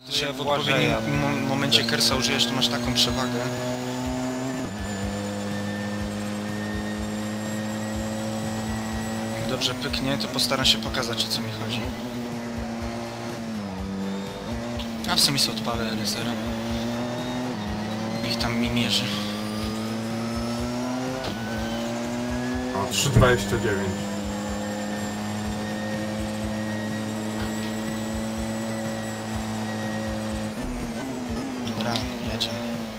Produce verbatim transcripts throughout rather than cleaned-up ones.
Że w odpowiednim mo momencie Kersa użyjesz, to masz taką przewagę. Jak dobrze pyknie, to postaram się pokazać, o co mi chodzi. A w sumie są odpalę R S R. Ich tam mi mierzy. O, trzy dwadzieścia dziewięć. Dobra, jedziemy.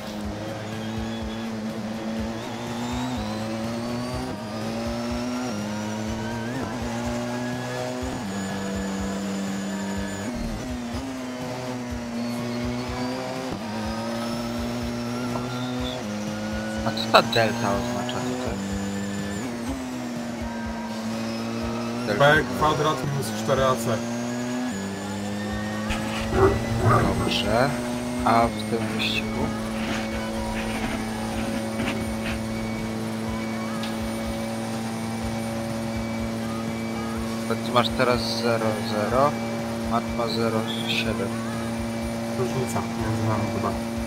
A co ta delta oznacza tutaj? B kwadrat minus cztery A C. Dobrze. A w tym wyścigu? To ty masz teraz zero zero, Mat ma zero siedem. Różnica między nami chyba.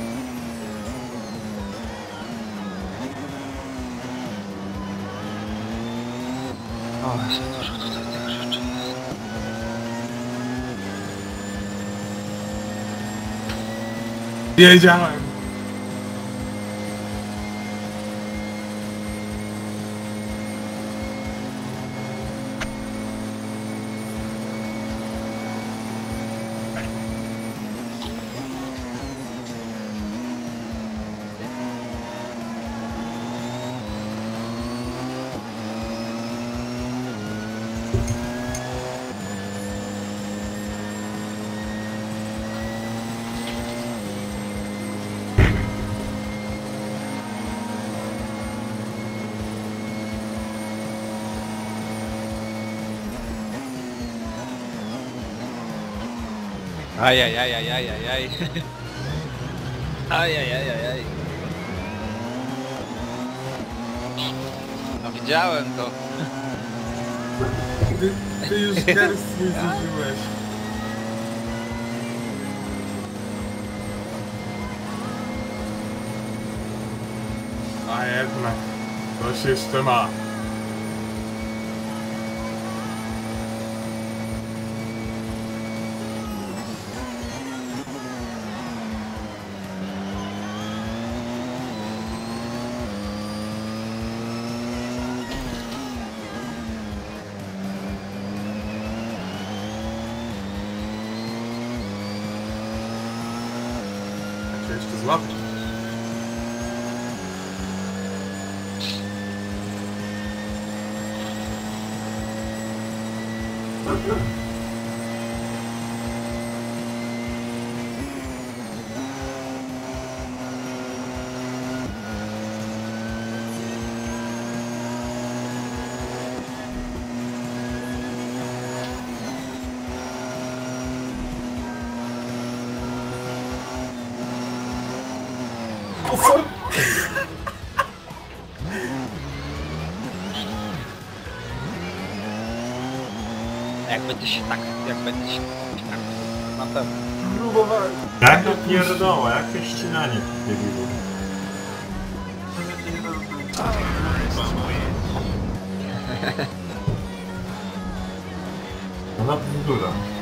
O, jest dużo tutaj tych rzeczy jest. Wiedziałem! Ajajajajajajaj. Ajajajajaj. No widziałem to. Ty, ty już Kers nie zużyłeś. A jednak, coś jeszcze ma. Jak się jeszcze złapie. Jak będzie się tak, jak będzie się tak, na pewno. Próbowałem. Jak to pierdoła, jakie ścinanie debilu. No na bzdura.